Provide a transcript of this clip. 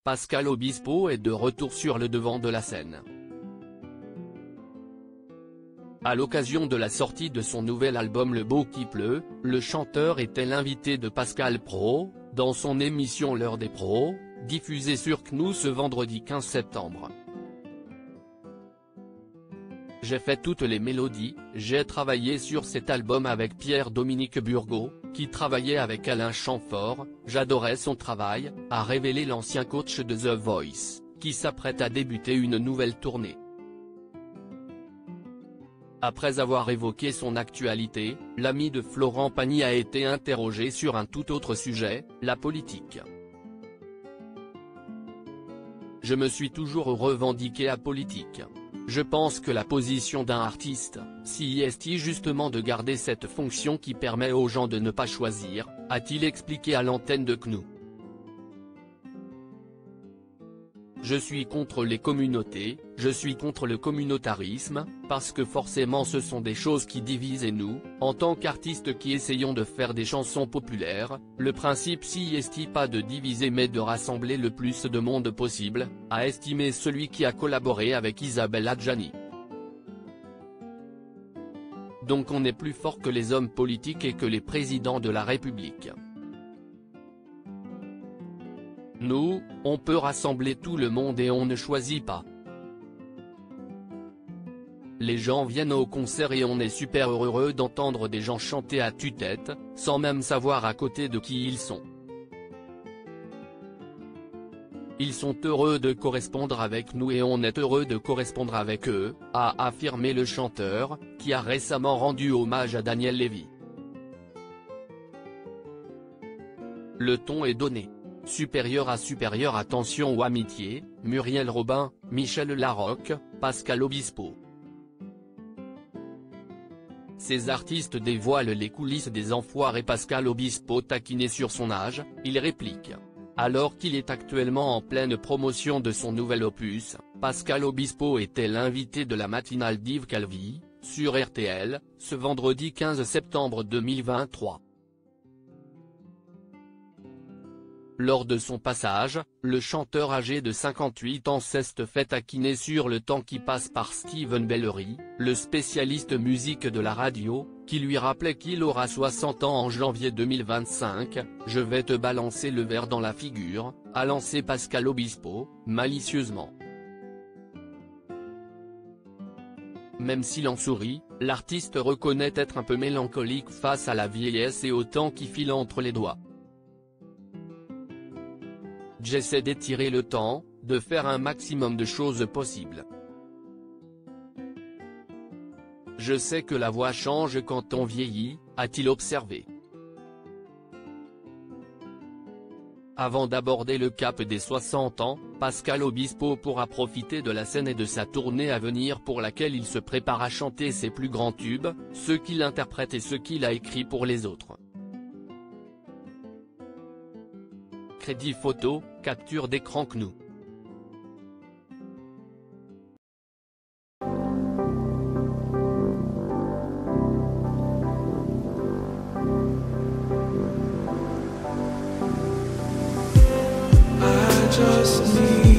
Pascal Obispo est de retour sur le devant de la scène. À l'occasion de la sortie de son nouvel album Le Beau qui pleut, le chanteur était l'invité de Pascal Praud, dans son émission L'heure des pros, diffusée sur CNOO ce vendredi 15 septembre. J'ai fait toutes les mélodies, j'ai travaillé sur cet album avec Pierre-Dominique Burgot, qui travaillait avec Alain Chamfort, j'adorais son travail, a révélé l'ancien coach de The Voice, qui s'apprête à débuter une nouvelle tournée. Après avoir évoqué son actualité, l'ami de Florent Pagny a été interrogé sur un tout autre sujet, la politique. Je me suis toujours revendiqué apolitique. Je pense que la position d'un artiste, si est justement de garder cette fonction qui permet aux gens de ne pas choisir, a-t-il expliqué à l'antenne de CNOO. Je suis contre les communautés, je suis contre le communautarisme, parce que forcément ce sont des choses qui divisent et nous, en tant qu'artistes qui essayons de faire des chansons populaires, le principe si est pas de diviser mais de rassembler le plus de monde possible, a estimé celui qui a collaboré avec Isabelle Adjani. Donc on est plus fort que les hommes politiques et que les présidents de la République. Nous, on peut rassembler tout le monde et on ne choisit pas. Les gens viennent au concert et on est super heureux d'entendre des gens chanter à tue-tête, sans même savoir à côté de qui ils sont. Ils sont heureux de correspondre avec nous et on est heureux de correspondre avec eux, a affirmé le chanteur, qui a récemment rendu hommage à Daniel Lévy. Le ton est donné. Supérieur à supérieur, attention ou amitié, Muriel Robin, Michel Larocque, Pascal Obispo. Ces artistes dévoilent les coulisses des enfoirés. Pascal Obispo taquiné sur son âge, il réplique. Alors qu'il est actuellement en pleine promotion de son nouvel opus, Pascal Obispo était l'invité de la matinale d'Yves Calvi, sur RTL, ce vendredi 15 septembre 2023. Lors de son passage, le chanteur âgé de 58 ans s'est fait taquiner sur le temps qui passe par Steven Bellery, le spécialiste musique de la radio, qui lui rappelait qu'il aura 60 ans en janvier 2025, « Je vais te balancer le verre dans la figure », a lancé Pascal Obispo, malicieusement. Même s'il en sourit, l'artiste reconnaît être un peu mélancolique face à la vieillesse et au temps qui file entre les doigts. J'essaie d'étirer le temps, de faire un maximum de choses possibles. Je sais que la voix change quand on vieillit, a-t-il observé. Avant d'aborder le cap des 60 ans, Pascal Obispo pourra profiter de la scène et de sa tournée à venir pour laquelle il se prépare à chanter ses plus grands tubes, ceux qu'il interprète et ceux qu'il a écrits pour les autres. Crédit photo, capture d'écran CNOO. I just need